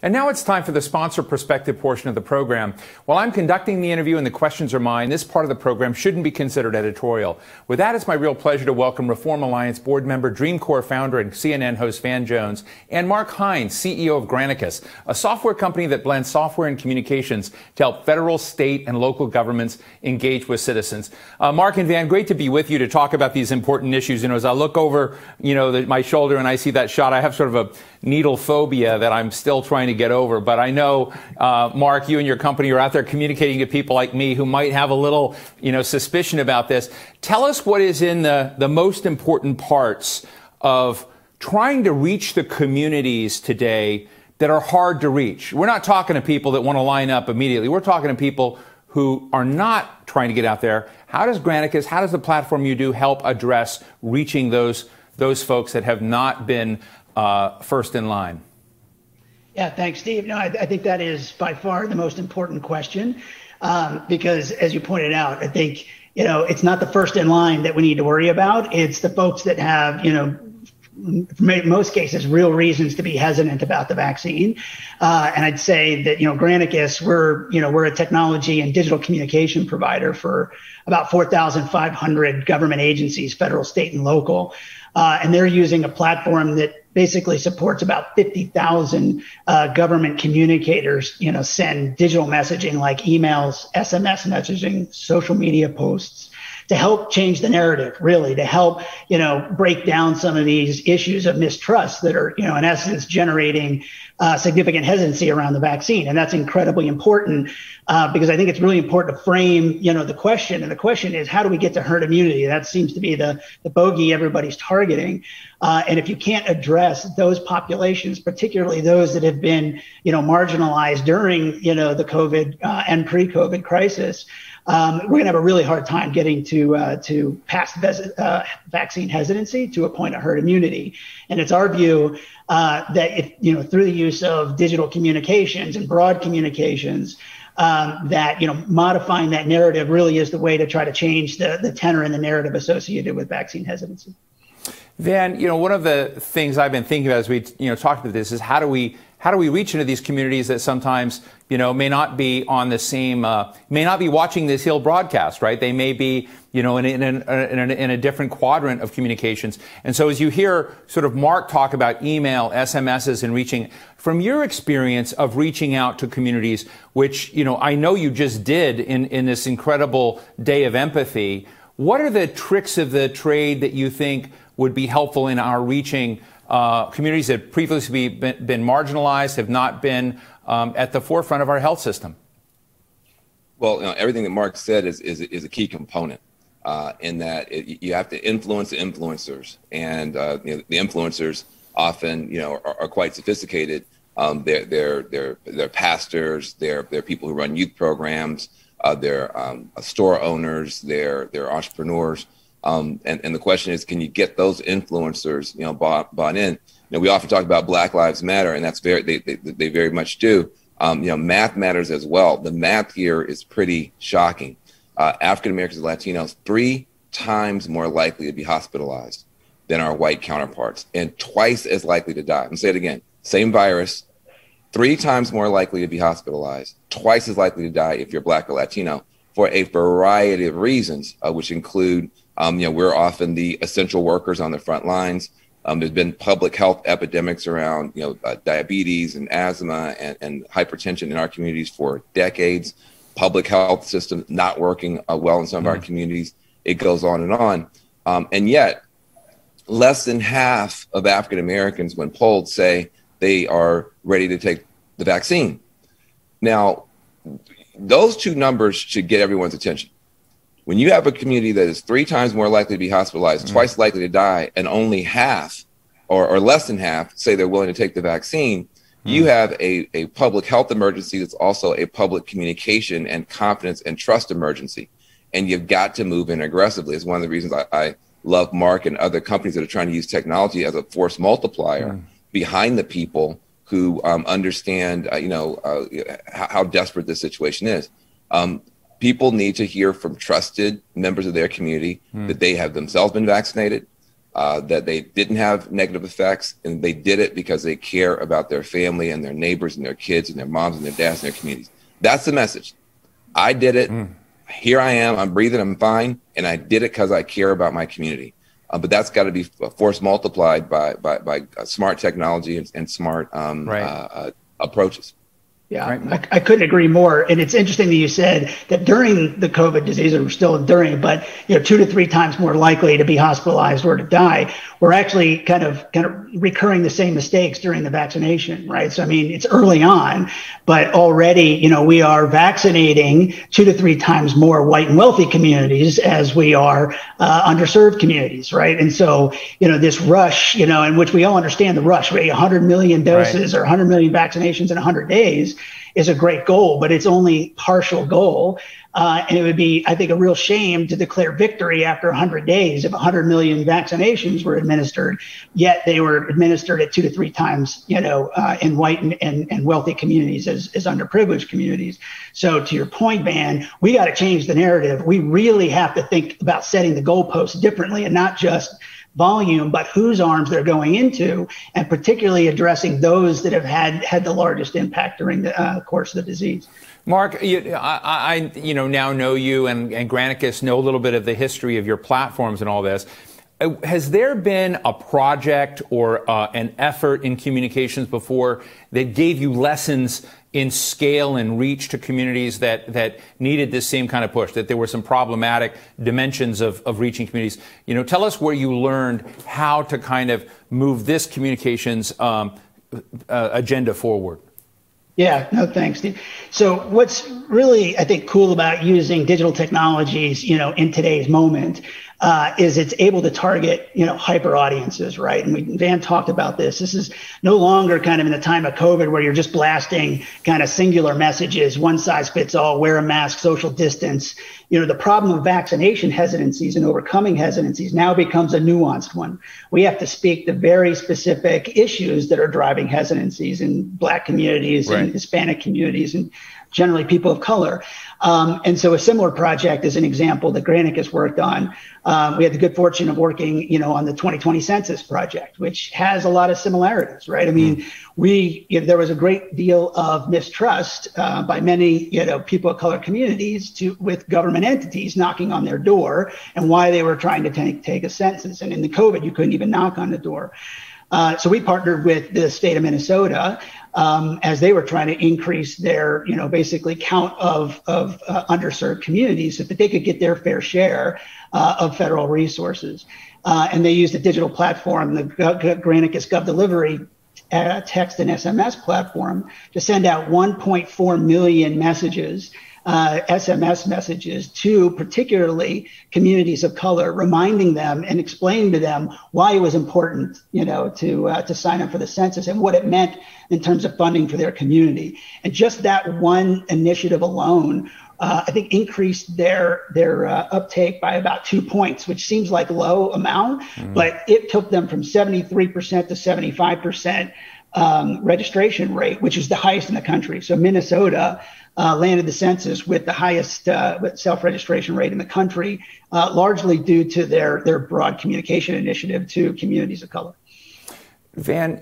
And now it's time for the sponsor perspective portion of the program. While I'm conducting the interview and the questions are mine, this part of the program shouldn't be considered editorial. With that, it's my real pleasure to welcome Reform Alliance board member, Dream Corps founder, and CNN host Van Jones, and Mark Hines, CEO of Granicus, a software company that blends software and communications to help federal, state, and local governments engage with citizens. Mark and Van, great to be with you to talk about these important issues. As I look over, my shoulder and I see that shot, I have sort of a needle phobia that I'm still trying to get over. But I know, Mark, you and your company are out there communicating to people like me who might have a little, suspicion about this. Tell us what is in the most important parts of trying to reach the communities today that are hard to reach. We're not talking to people that want to line up immediately. We're talking to people who are not trying to get out there. How does Granicus, how does the platform you do help address reaching those folks that have not been first in line? Yeah, thanks, Steve. No, I think that is by far the most important question because, as you pointed out, I think, it's not the first in line that we need to worry about. It's the folks that have, in most cases, real reasons to be hesitant about the vaccine. And I'd say that, Granicus, we're a technology and digital communication provider for about 4,500 government agencies, federal, state, and local. And they're using a platform that basically supports about 50,000 government communicators, send digital messaging like emails, SMS messaging, social media posts, to help change the narrative, really, to help, break down some of these issues of mistrust that are, in essence, generating significant hesitancy around the vaccine. And that's incredibly important because I think it's really important to frame, the question. And the question is, how do we get to herd immunity? That seems to be the bogey everybody's targeting. And if you can't address those populations, particularly those that have been, marginalized during, the COVID and pre-COVID crisis, we're going to have a really hard time getting to past vaccine hesitancy to a point of herd immunity. And it's our view that if, through the use of digital communications and broad communications, that, modifying that narrative really is the way to try to change the tenor and the narrative associated with vaccine hesitancy. Van, one of the things I've been thinking about as we, talked about this is how do we reach into these communities that sometimes, may not be on the same, may not be watching this Hill broadcast, right? They may be, in a different quadrant of communications. And so as you hear sort of Mark talk about email, SMSs, and reaching, from your experience of reaching out to communities, which, I know you just did in this incredible day of empathy, what are the tricks of the trade that you think would be helpful in our reaching communities that previously been marginalized, have not been at the forefront of our health system? Well, everything that Mark said is a key component in that you have to influence the influencers, and the influencers often are quite sophisticated. They're pastors, they're people who run youth programs, they're store owners, they're entrepreneurs. And the question is, can you get those influencers, bought in? We often talk about Black Lives Matter, and that's they very much do. Math matters as well. The math here is pretty shocking. African Americans and Latinos 3 times more likely to be hospitalized than our white counterparts, and twice as likely to die. And say it again: same virus, 3 times more likely to be hospitalized, twice as likely to die if you're Black or Latino, for a variety of reasons, which include we're often the essential workers on the front lines. There's been public health epidemics around, diabetes and asthma and hypertension in our communities for decades. Public health systems not working well in some of our communities. It goes on and on. And yet, less than half of African Americans, when polled, say they are ready to take the vaccine. Now, those two numbers should get everyone's attention. When you have a community that is 3 times more likely to be hospitalized, twice likely to die, and only half or less than half say they're willing to take the vaccine, you have a public health emergency that's also a public communication and confidence and trust emergency. And you've got to move in aggressively. It's one of the reasons I love Mark and other companies that are trying to use technology as a force multiplier behind the people who understand, how desperate this situation is. People need to hear from trusted members of their community that they have themselves been vaccinated, that they didn't have negative effects, and they did it because they care about their family and their neighbors and their kids and their moms and their dads and their communities. That's the message. I did it. Here I am. I'm breathing. I'm fine. And I did it because I care about my community. But that's got to be force multiplied by smart technology and smart approaches. Yeah, right. I couldn't agree more. And it's interesting that you said that during the COVID disease, and we're still during, but 2 to 3 times more likely to be hospitalized or to die. We're actually kind of recurring the same mistakes during the vaccination, right? So I mean, it's early on, but already, we are vaccinating 2 to 3 times more white and wealthy communities as we are underserved communities, right? And so, this rush, in which we all understand the rush, right? 100 million doses or 100 million vaccinations in 100 days is a great goal, but it's only partial goal. And it would be, I think, a real shame to declare victory after 100 days if 100 million vaccinations were administered, yet they were administered at 2 to 3 times, in white and wealthy communities as underprivileged communities. So to your point, Van, we got to change the narrative. We really have to think about setting the goalposts differently and not just volume, but whose arms they're going into, and particularly addressing those that have had the largest impact during the course of the disease. Mark, I now know you and Granicus know a little bit of the history of your platforms and all this. Has there been a project or an effort in communications before that gave you lessons in scale and reach to communities that needed this same kind of push, that there were some problematic dimensions of reaching communities? Tell us where you learned how to kind of move this communications agenda forward. Yeah, no, thanks, Steve. So what's really, I think, cool about using digital technologies, in today's moment, is it's able to target, hyper audiences, right? And Van talked about this. This is no longer kind of in the time of COVID where you're just blasting kind of singular messages, one size fits all, wear a mask, social distance. The problem of vaccination hesitancies and overcoming hesitancies now becomes a nuanced one. We have to speak to very specific issues that are driving hesitancies in Black communities and Hispanic communities and generally people of color. And so a similar project is an example that Granicus worked on. We had the good fortune of working, on the 2020 census project, which has a lot of similarities, right? I mean, there was a great deal of mistrust by many, people of color communities with government entities knocking on their door and why they were trying to take a census. And in the COVID, you couldn't even knock on the door. So we partnered with the state of Minnesota as they were trying to increase their, basically count of underserved communities so that they could get their fair share of federal resources. And they used a digital platform, the Granicus GovDelivery text and SMS platform, to send out 1.4 million messages, SMS messages to particularly communities of color, reminding them and explaining to them why it was important, to sign up for the census and what it meant in terms of funding for their community. And just that one initiative alone, I think, increased their uptake by about 2 points, which seems like low amount, but it took them from 73% to 75% registration rate, which is the highest in the country. So Minnesota landed the census with the highest self-registration rate in the country, largely due to their broad communication initiative to communities of color. Van,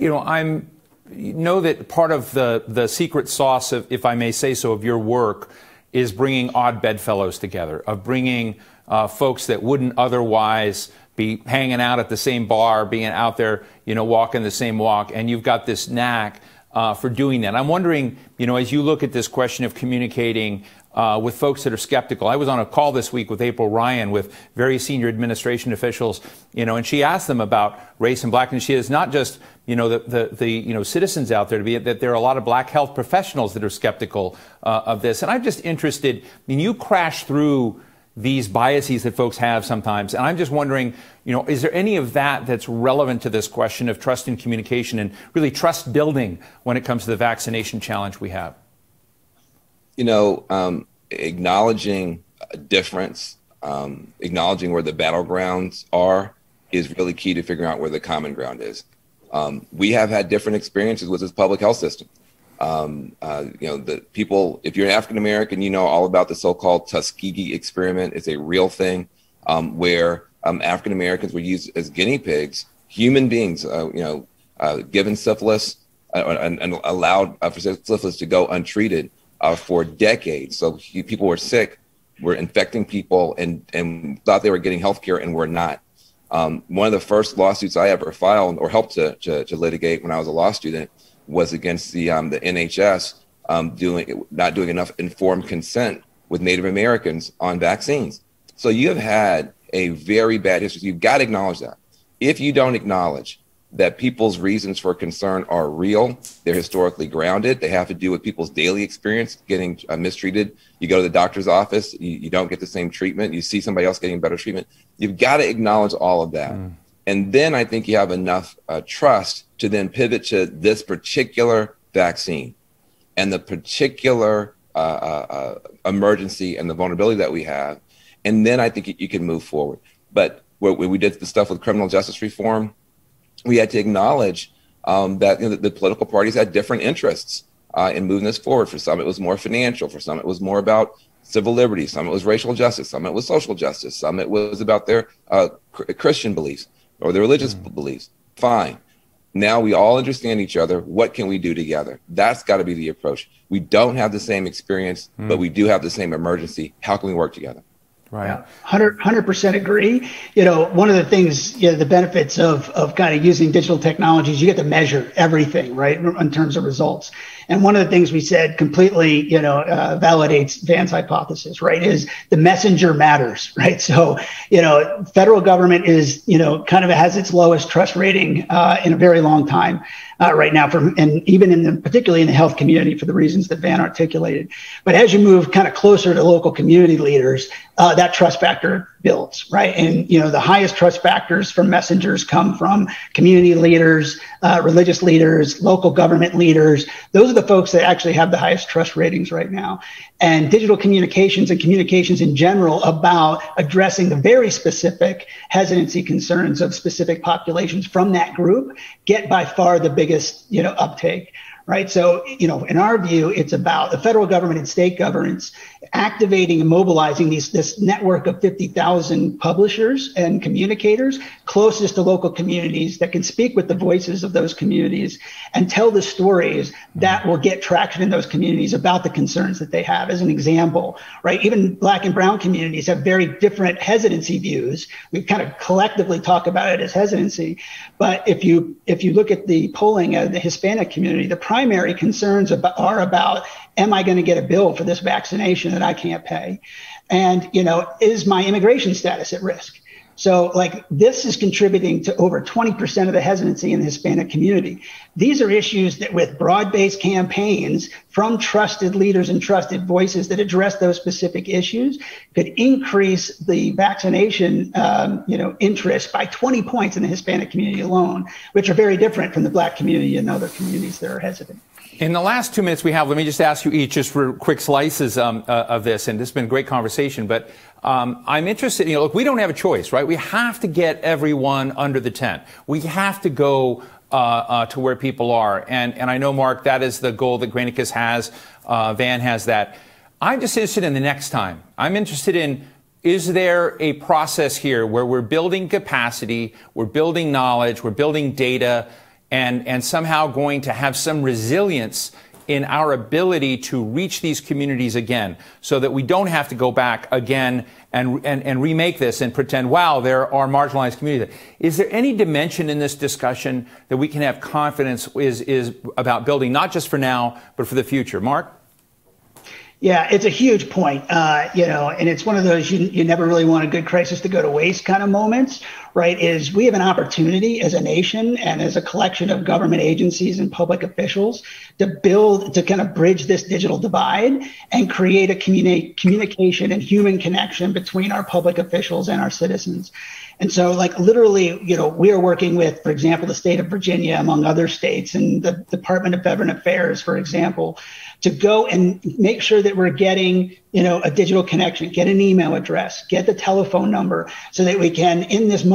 know that part of the secret sauce of, if I may say so, of your work is bringing odd bedfellows together, of bringing folks that wouldn't otherwise be hanging out at the same bar, being out there, walking the same walk, and you've got this knack for doing that. I'm wondering, as you look at this question of communicating with folks that are skeptical. I was on a call this week with April Ryan with very senior administration officials, and she asked them about race and blackness. She is not just, the citizens out there, that there are a lot of black health professionals that are skeptical of this. And I'm just interested, you crash through these biases that folks have sometimes. And I'm just wondering, is there any of that that's relevant to this question of trust in communication and really trust building when it comes to the vaccination challenge we have? Acknowledging a difference, acknowledging where the battlegrounds are is really key to figuring out where the common ground is. We have had different experiences with this public health system. The people, if you're an African American, you know all about the so-called Tuskegee experiment. It's a real thing where African Americans were used as guinea pigs, human beings, given syphilis and allowed for syphilis to go untreated for decades. So people were sick, were infecting people, and thought they were getting health care and were not. One of the first lawsuits I ever filed or helped to litigate when I was a law student was against the NHS not doing enough informed consent with Native Americans on vaccines. So you have had a very bad history. You've got to acknowledge that. If you don't acknowledge that people's reasons for concern are real, they're historically grounded, they have to do with people's daily experience getting mistreated. You go to the doctor's office, you don't get the same treatment, you see somebody else getting better treatment. You've got to acknowledge all of that. And then I think you have enough trust to then pivot to this particular vaccine and the particular emergency and the vulnerability that we have. And then I think you can move forward. But when we did the stuff with criminal justice reform, we had to acknowledge that the political parties had different interests in moving this forward. For some, it was more financial. For some, it was more about civil liberties. Some, it was racial justice. Some, it was social justice. Some, it was about their Christian beliefs or their religious beliefs. Fine. Now we all understand each other. What can we do together? That's got to be the approach. We don't have the same experience, but we do have the same emergency. How can we work together? Right. Yeah, 100% agree. One of the things, the benefits of kind of using digital technologies, you get to measure everything, right, in terms of results. And one of the things we said completely, validates Van's hypothesis, right, is the messenger matters, right? So, federal government is, kind of has its lowest trust rating in a very long time right now, and even particularly in the health community for the reasons that Van articulated. But as you move kind of closer to local community leaders, that trust factor builds, right? And, the highest trust factors from messengers come from community leaders, religious leaders, local government leaders. Those are the folks that actually have the highest trust ratings right now. And digital communications and communications in general about addressing the very specific hesitancy concerns of specific populations from that group get by far the biggest, uptake. Right. So, in our view, it's about the federal government and state governments activating and mobilizing this network of 50,000 publishers and communicators closest to local communities that can speak with the voices of those communities and tell the stories that will get traction in those communities about the concerns that they have. As an example, right, even Black and brown communities have very different hesitancy views. We kind of collectively talk about it as hesitancy. But if you look at the polling of the Hispanic community, the primary concerns are about, am I going to get a bill for this vaccination that I can't pay? And, is my immigration status at risk? So this is contributing to over 20% of the hesitancy in the Hispanic community. These are issues that with broad-based campaigns from trusted leaders and trusted voices that address those specific issues could increase the vaccination, interest by 20 points in the Hispanic community alone, which are very different from the Black community and other communities that are hesitant. In the last 2 minutes we have, let me just ask you each just for quick slices of this, and this has been a great conversation, but I'm interested, look, we don't have a choice, right? We have to get everyone under the tent. We have to go to where people are, and I know, Mark, that is the goal that Granicus has, Van has that. I'm just interested in the next time. I'm interested in, is there a process here where we're building capacity, we're building knowledge, we're building data, and somehow going to have some resilience in our ability to reach these communities again, so that we don't have to go back again and remake this and pretend, wow, there are marginalized communities. Is there any dimension in this discussion that we can have confidence is about building, not just for now, but for the future? Mark? Yeah, it's a huge point, and it's one of those you never really want a good crisis to go to waste kind of moments, right? Is we have an opportunity as a nation and as a collection of government agencies and public officials to kind of bridge this digital divide and create a communication and human connection between our public officials and our citizens. And so literally, we are working with, for example, the state of Virginia, among other states, and the Department of Veteran Affairs, for example, to go and make sure that we're getting, a digital connection, get an email address, get the telephone number, so that we can, in this moment,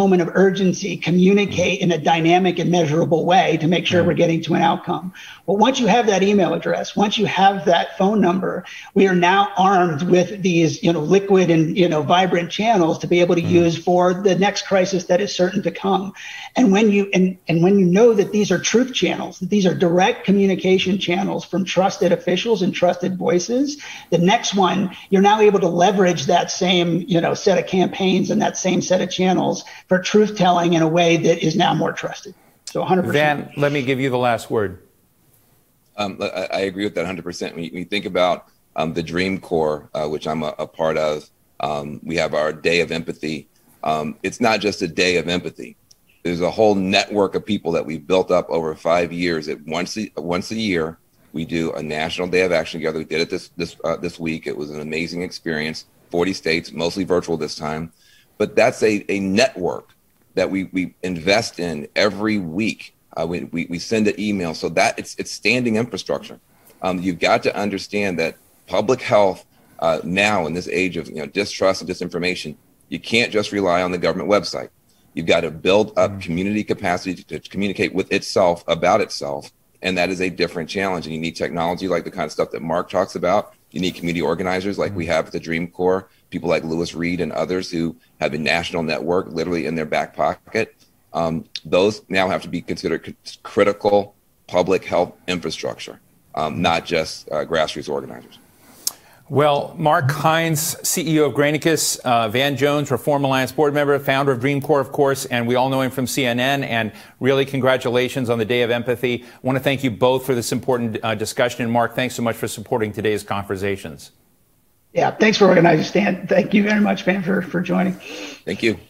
moment of urgency, communicate in a dynamic and measurable way to make sure we're getting to an outcome. But once you have that email address, once you have that phone number, we are now armed with these, liquid and, vibrant channels to be able to use for the next crisis that is certain to come. And when you when you know that these are truth channels, that these are direct communication channels from trusted officials and trusted voices, the next one, you're now able to leverage that same, set of campaigns and that same set of channels for truth telling in a way that is now more trusted. So 100%. Van, let me give you the last word. I agree with that 100%. When you think about the Dream Corps, which I'm a part of, we have our Day of Empathy. It's not just a day of empathy. There's a whole network of people that we've built up over 5 years. That once a year, we do a national day of action together. We did it this week. It was an amazing experience. 40 states, mostly virtual this time. But that's a network that we invest in every week. We send an email, so that it's standing infrastructure. You've got to understand that public health now in this age of distrust and disinformation, you can't just rely on the government website. You've got to build up community capacity to communicate with itself about itself, and that is a different challenge. And you need technology like the kind of stuff that Mark talks about. You need community organizers like we have at the Dream Corps, people like Lewis Reed and others who have a national network literally in their back pocket. Those now have to be considered critical public health infrastructure, not just grassroots organizers. Well, Mark Hines, CEO of Granicus, Van Jones, Reform Alliance board member, founder of Dream Corps, of course, and we all know him from CNN, and really congratulations on the Day of Empathy. I want to thank you both for this important discussion, and Mark, thanks so much for supporting today's conversations. Yeah, thanks for organizing, Stan. Thank you very much, Van, for joining. Thank you.